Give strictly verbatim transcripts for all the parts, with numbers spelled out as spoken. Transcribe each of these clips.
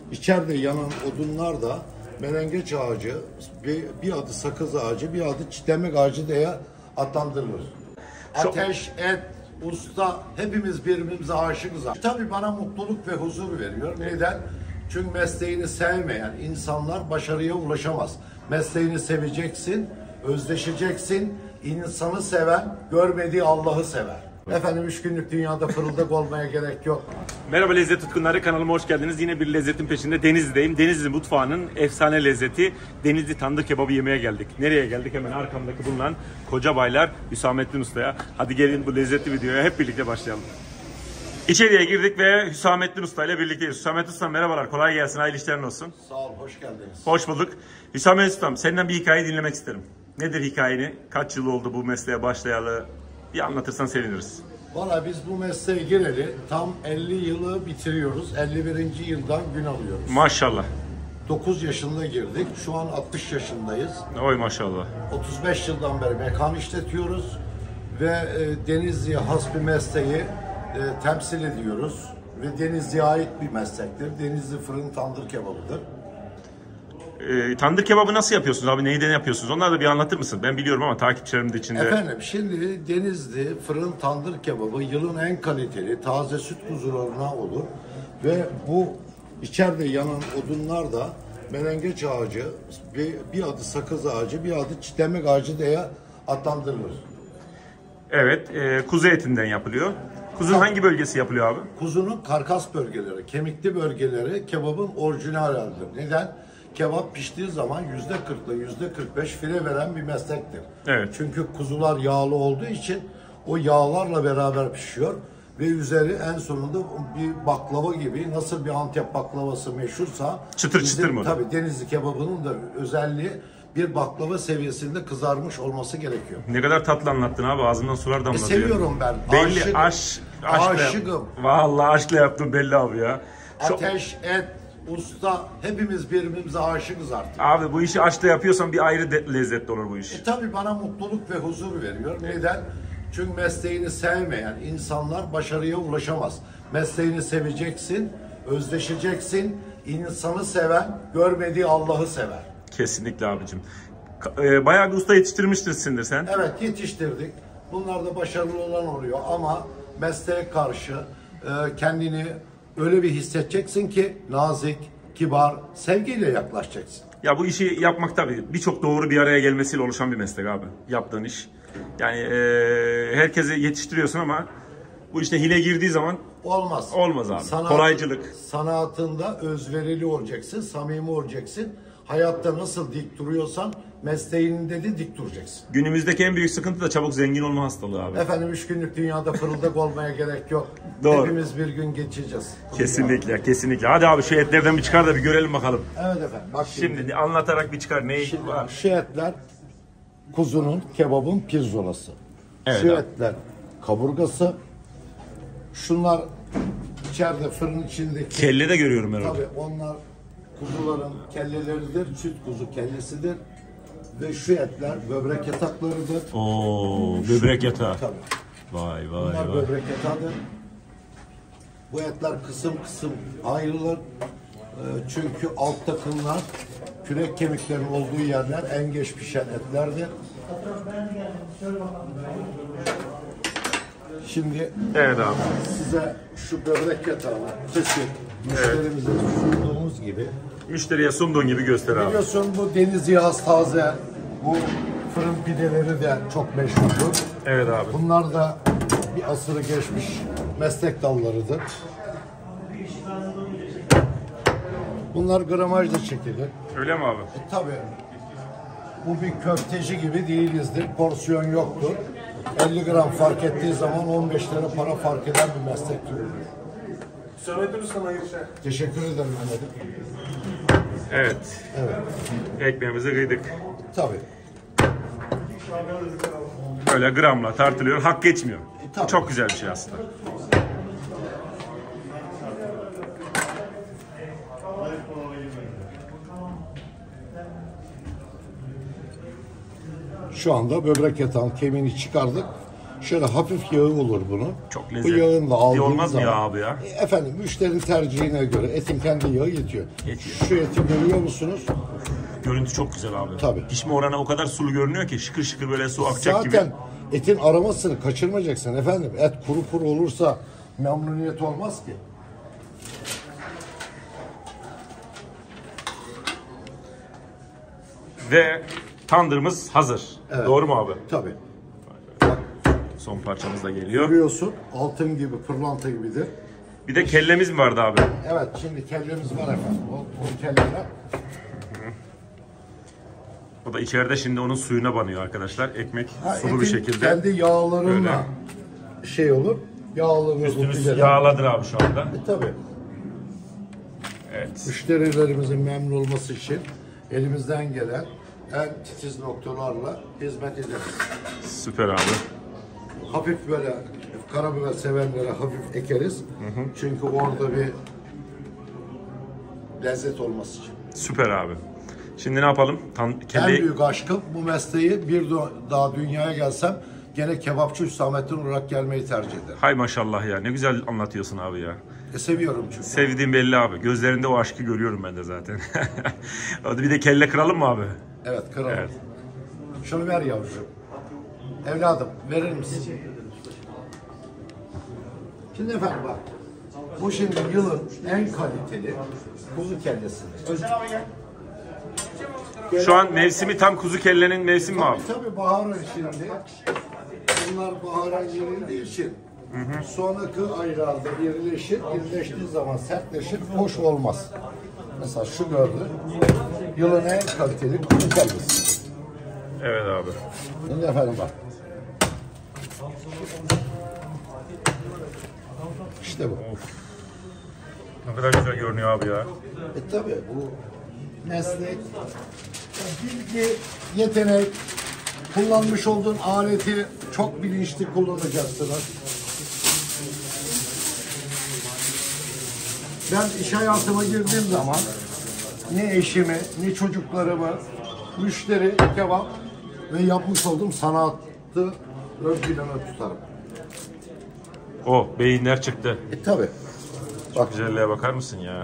İçeride yanan odunlar da menengeç ağacı, bir, bir adı sakız ağacı, bir adı çitemek ağacı diye adlandırılır. Ateş, et, usta, hepimiz birbirimize aşığız. Tabii bana mutluluk ve huzur veriyor. Neden? Çünkü mesleğini sevmeyen insanlar başarıya ulaşamaz. Mesleğini seveceksin, özdeşeceksin. İnsanı seven, görmediği Allah'ı sever. Efendim üç günlük dünyada fırıldak olmaya gerek yok. Merhaba lezzet tutkunları, kanalıma hoş geldiniz. Yine bir lezzetin peşinde Denizli'deyim. Denizli mutfağının efsane lezzeti Denizli tandır kebabı yemeye geldik. Nereye geldik? Hemen arkamdaki bulunan Kocabaylar Hüsamettin Usta'ya. Hadi gelin bu lezzetli videoya hep birlikte başlayalım. İçeriye girdik ve Hüsamettin Usta ile birlikteyiz. Hüsamettin Usta merhabalar, kolay gelsin, hayırlı işlerin olsun. Sağ ol, hoş geldiniz. Hoş bulduk. Hüsamettin Usta'm, senden bir hikaye dinlemek isterim. Nedir hikayeni? Kaç yıl oldu bu mesleğe başlayalı? Bir anlatırsan seviniriz. Valla biz bu mesleğe gireli tam elli yılı bitiriyoruz. elli birinci yıldan gün alıyoruz. Maşallah. dokuz yaşında girdik. Şu an altmış yaşındayız. Oy maşallah. otuz beş yıldan beri mekan işletiyoruz. Ve e, Denizli'ye has bir mesleği e, temsil ediyoruz. Ve Denizli'ye ait bir meslektir. Denizli fırın tandır kebabıdır. E, tandır kebabı nasıl yapıyorsunuz abi? Neyden yapıyorsunuz? Onları da bir anlatır mısın? Ben biliyorum ama takipçilerim de içinde. Efendim şimdi Denizli fırın tandır kebabı yılın en kaliteli taze süt kuzularına olur. Ve bu içeride yanan odunlar da menengeç ağacı, bir, bir adı sakız ağacı, bir adı çitemek ağacı diye adlandırılır. Evet, e, kuzu etinden yapılıyor. Kuzunun hangi bölgesi yapılıyor abi? Kuzunun karkas bölgeleri, kemikli bölgeleri kebabın orijinal halidir. Neden? Kebap piştiği zaman yüzde kırk ile yüzde kırk beş fire veren bir meslektir. Evet. Çünkü kuzular yağlı olduğu için o yağlarla beraber pişiyor ve üzeri en sonunda bir baklava gibi, nasıl bir Antep baklavası meşhursa çıtır bizim, çıtır mı? Tabii Denizli kebabının da özelliği bir baklava seviyesinde kızarmış olması gerekiyor. Ne kadar tatlı anlattın abi, ağzından sular damladı. E, seviyorum ben. Belli, Aşıkım. aş, aşkla, Aşıkım. Vallahi aşkla yaptım belli abi ya. Şu, Ateş, et, usta, hepimiz birbirimize aşığız artık. abi bu işi aşkla yapıyorsan bir ayrı de, lezzetli olur bu iş. E tabii bana mutluluk ve huzur veriyor. Neden? Çünkü mesleğini sevmeyen insanlar başarıya ulaşamaz. Mesleğini seveceksin, özdeşeceksin. İnsanı seven, görmediği Allah'ı sever. Kesinlikle abicim. E, bayağı bir usta yetiştirmişsindir sen. Evet, yetiştirdik. Bunlar da başarılı olan oluyor ama mesleğe karşı e, kendini öyle bir hissedeceksin ki nazik, kibar, sevgiyle yaklaşacaksın. Ya bu işi yapmak tabii birçok doğru bir araya gelmesiyle oluşan bir meslek abi. Yaptığın iş. Yani e, herkesi yetiştiriyorsun ama bu işte hile girdiği zaman olmaz. Olmaz abi. Sanat, Kolaycılık. Sanatında özverili olacaksın, samimi olacaksın. Hayatta nasıl dik duruyorsan mesleğinde de dik duracaksın. Günümüzdeki en büyük sıkıntı da çabuk zengin olma hastalığı abi. Efendim üç günlük dünyada fırıldak olmaya gerek yok. Doğru. Hepimiz bir gün geçeceğiz. Kesinlikle, kesinlikle. Hadi abi şu etlerden bir çıkar da bir görelim bakalım. Evet efendim. Bak şimdi, Şimdi anlatarak bir çıkar. Neyi şimdi var? şu etler kuzunun, kebabın pirzolası. Evet şu abi. etler kaburgası. Şunlar içeride fırın içindeki. Kelle de görüyorum ben orada. Tabii onlar kuzuların kelleleridir, süt kuzu kellesidir ve şu etler böbrek yataklarıdır. Oo, böbrek yatağı. Tabii. Vay vay Bunlar vay. böbrek yatağıdır. Bu etler kısım kısım ayrılır. Ee, çünkü alt takımlar kürek kemiklerinin olduğu yerler en geç pişen etlerdir. Şimdi Evet abi. size şu böbrek yatağını kesip müşterimize sunduğumuz gibi. Müşteriye sunduğun gibi göster abi. Biliyorsun bu deniz yağız taze, bu fırın pideleri de çok meşhurdur. Evet abi. Bunlar da bir asırı geçmiş meslek dallarıdır. Bunlar gramajla çekilir. Öyle mi abi? E, tabii bu bir köfteci gibi değilizdir. Porsiyon yoktur. elli gram fark ettiği zaman on beş lira para fark eden bir meslek türüdür. Hüsamettin Usta'na girişe. Teşekkür ederim Mehmet'im. Evet. Evet. Ekmeğimizi kıydık. Tabii. Böyle gramla tartılıyor. Hak geçmiyor. tabii. Çok güzel bir şey aslında. Şu anda böbrek yatağın kemiğini çıkardık. Şöyle hafif yağı olur bunun. Çok Bu lezzetli. yağınla aldığınız Olmaz mı zaman. ya abi ya? E, Efendim müşterinin tercihine göre etin kendi yağı yetiyor. Yetiyor. Şu eti görüyor musunuz? Görüntü çok güzel abi. Tabii. Pişme oranı o kadar sulu görünüyor ki şıkır şıkır böyle su akacak gibi. Zaten etin aromasını kaçırmayacaksın efendim. Et kuru kuru olursa memnuniyet olmaz ki. Ve tandırımız hazır. Evet. Doğru mu abi? Tabii. Son parçamız da geliyor. Görüyorsun altın gibi, pırlanta gibidir. Bir de kellemiz mi vardı abi? Evet, şimdi kellemiz var efendim. O, o kelleler. O da içeride şimdi onun suyuna banıyor arkadaşlar. Ekmek Ha, sulu bir etin şekilde. kendi yağlarıyla şey olur. Yağlı ve Üstümüz rutileri. yağladır abi şu anda. E, tabii. Evet. Müşterilerimizin memnun olması için elimizden gelen en titiz noktalarla hizmet ederiz. Süper abi. Hafif böyle karabiber sevenlere hafif ekeriz. Hı hı. Çünkü orada bir lezzet olması için. Süper abi. Şimdi ne yapalım? Tan En kelleyi... büyük aşkım bu mesleği bir daha dünyaya gelsem gene kebapçı Hüsamettin olarak gelmeyi tercih ederim. Hay maşallah ya. Ne güzel anlatıyorsun abi ya. E, seviyorum çünkü. Sevdiğim belli abi. Gözlerinde o aşkı görüyorum ben de zaten. Hadi bir de kelle kıralım mı abi? Evet, kıralım. Evet. Şunu ver yavrucuğum. Evladım verir misin? Şimdi efendim bak. Bu şimdi yılın en kaliteli kuzu kellesidir. Şu an mevsimi tam kuzu kellenin mevsimi mi abi? Tabii tabii baharın şimdi. Bunlar bahara girildiği için hı hı. sonraki aylarda birleşir, birleştiği zaman sertleşir, hoş olmaz. Mesela şu gördü, yılın en kaliteli kuzu kellesi. Evet abi. Şimdi efendim bak. İşte bu. Of. Ne kadar güzel görünüyor abi ya. E tabii bu meslek, bilgi, yetenek, kullanmış olduğun aleti çok bilinçli kullanacaksınız. Ben iş hayatıma girdiğim zaman ne eşimi, ne çocuklarımı, müşteri, kebap ve yapmış olduğum sanatı ön plana tutarım. Oh, beyinler çıktı. E tabii. Bak. Güzelliğe bakar mısın ya?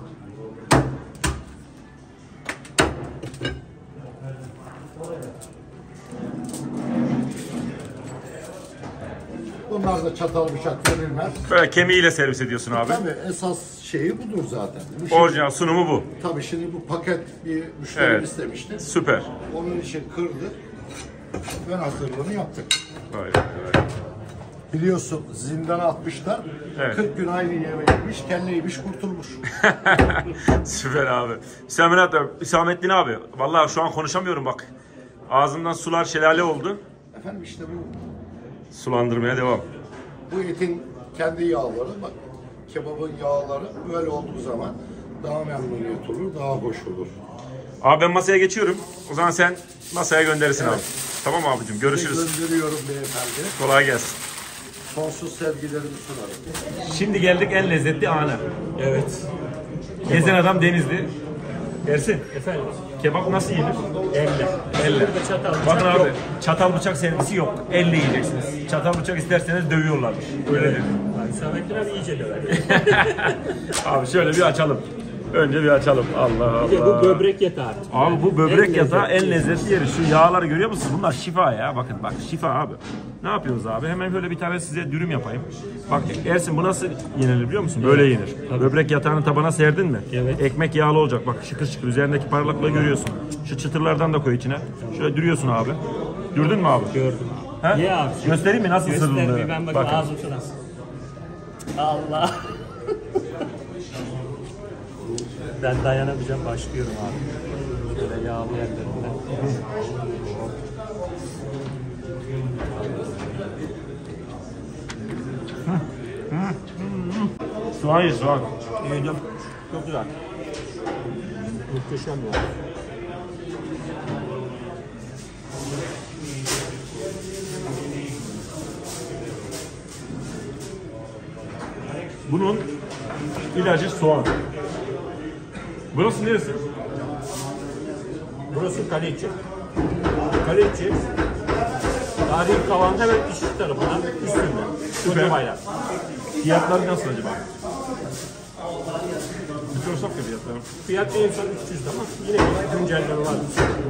Bunlar da çatal bıçak verilmez. Böyle kemiğiyle servis ediyorsun abi. Tabii esas şeyi budur zaten. Bu şey- Orijinal sunumu bu. Tabii şimdi bu paket bir müşteri Evet. istemişti. Süper. Onun için kırdı. Ben hazırlığını yaptık. Vay vay vay. Biliyorsun zindana atmışlar. Evet. kırk gün aynı yemeğiymiş, kelleymiş, kurtulmuş. Süper abi. Hüsamettin abi, Hüsamettin abi. Vallahi şu an konuşamıyorum bak. Ağzımdan sular şelale oldu. Efendim işte bu Sulandırmaya devam. bu etin kendi yağları, bak kebabın yağları böyle olduğu zaman daha memnuniyet olur, daha hoş olur. Abi ben masaya geçiyorum. O zaman sen masaya gönderirsin Evet. abi. Tamam abicim, görüşürüz. Gönderiyorum beyefendi. Kolay gelsin. Sonsuz sevgilerimi sunarım. Şimdi geldik en lezzetli ana. Evet. Gezen adam Denizli. Ersin. Efendim? Kebap nasıl yenir? Elle. Elle. Çatal bıçak Bakın abi, yok. çatal bıçak servisi yok. Elle yiyeceksiniz. Çatal bıçak isterseniz dövüyorlarmış. Öyle dedi. Yani Hüsamettin abi iyice döver. Abi şöyle bir açalım. Önce bir açalım. Allah Allah. Bir de bu böbrek yatağı. Abi bu böbrek En yatağı en lezzetli. lezzetli yeri. Şu yağları görüyor musunuz? Bunlar şifa ya. Bakın bak şifa abi. Ne yapıyoruz abi? Hemen böyle bir tane size dürüm yapayım. Bak Ersin bu nasıl yenilir biliyor musun? Böyle yenir. Böbrek yatağını tabana serdin mi? Evet. Ekmek yağlı olacak. Bak şıkır şıkır üzerindeki parlaklığı görüyorsun. Şu çıtırlardan da koy içine. Şöyle dürüyorsun abi. Gördün mü abi? Gördüm abi. Ha? Ye abi. Göstereyim mi nasıl Göster ısırıldığını? bir ben bakayım Bakın. ağzım şuna. Allah. Ben dayanamayacağım, başlıyorum abi. Şöyle yağlı yerlerinden. Soğan ye soğan. Yedim. Çok güzel. Muhteşem ya. Bunun ilacı soğan. Burası neresi? Burası Kalecik. Kalecik Tarihi Kavağı'nda hemen iç tarafından üstünde. Koca bayrak. Fiyatları nasıl acaba? Bir sorsak ya fiyatları. Fiyat en son üç yüz ama yine bir güncelleme var.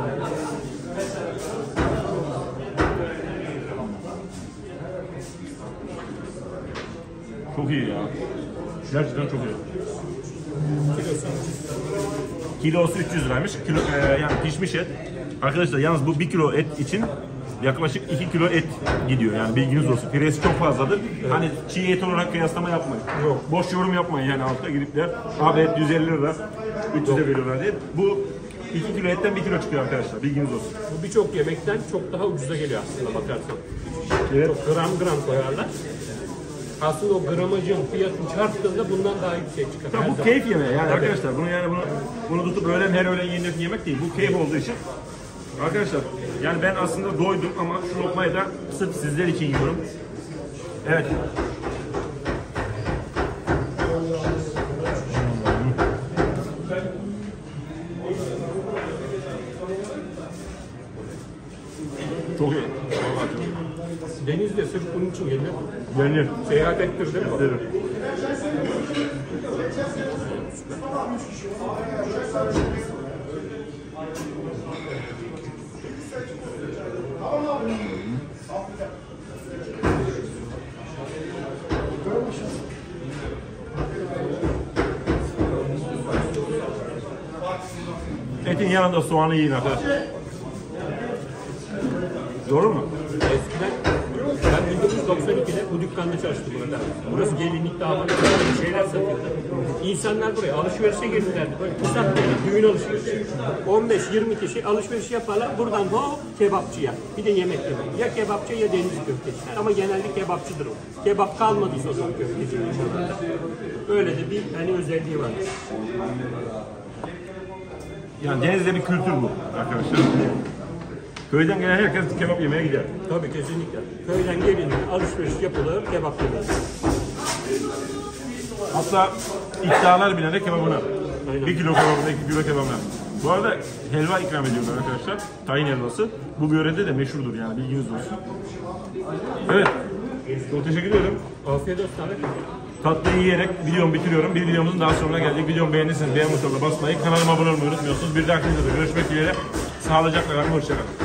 Çok iyi ya. Gerçekten çok iyi. Kilosu. Kilosu üç yüz liraymış. Kilo, e, yani pişmiş et. Arkadaşlar yalnız bu bir kilo et için yaklaşık iki kilo et gidiyor. Yani bilginiz olsun. Piresi çok fazladır. Evet. Hani çiğ et olarak kıyaslama yapmayın. Yok. Boş yorum yapmayın yani altta girip de abi et yüz elli lira, üç yüze veriyorlar diye. Bu iki kilo etten bir kilo çıkıyor arkadaşlar. Bilginiz olsun. Bu birçok yemekten çok daha ucuza geliyor aslında bakarsan. Evet. Çok gram gram koyarlar. Aslında o gramajın fiyatını çarptığında bundan daha yüksek çıkar. Ya bu keyif yemeği yani evet. Arkadaşlar bunu yani bunu bunu tutup öğlen her öğlen yenilen yemek değil. Bu keyif olduğu için arkadaşlar yani ben aslında doydum ama şu lokmayı da sırf sizler için yiyorum. Evet. Çok iyi. Denizde sırf bunun için gelir. Yenir. Seyahat ettir değil mi? Evet. Etin yanında soğanı yiyin arkadaşlar. Doğru mu? Eskiden ben bin dokuz yüz doksan ikide bu dükkanda çalıştım burada. Burası gelinlik damat şeyler satıyordu. İnsanlar buraya alışverişe girdilerdi. Böyle kısa bir düğün alışverişi. on beş yirmi kişi alışveriş yaparlar. Buradan hop kebapçıya. Bir de yemek yemek. Ya kebapçı ya deniz köftesi. Ama genelde kebapçıdır o. Kebap kalmadıysa o zaman köfteci. Öyle de bir hani özelliği var. Yani denizde bir kültür bu arkadaşlar. Köyden gelen herkes kebap yemeye gider. Tabii kesinlikle. Köyden gelince alışveriş yapılır, kebap yapılır. Hatta iddialar bile de kebabına. Aynen. Bir kilo kebabına, iki kilo kebabına. Bu arada helva ikram ediyorlar arkadaşlar. Tayin helvası. Bu börede de meşhurdur yani bilginiz olsun. Evet. Çok teşekkür ederim. Afiyet olsun abi. Tatlıyı yiyerek videomu bitiriyorum. Bir videomuzun daha sonuna geldik. Videomu beğendiyseniz beğen butonuna basmayı, kanalıma abone olmayı unutmuyorsunuz. Bir dahaki videoda görüşmek dileğiyle. Sağlıcakla kalın, hoşçakalın.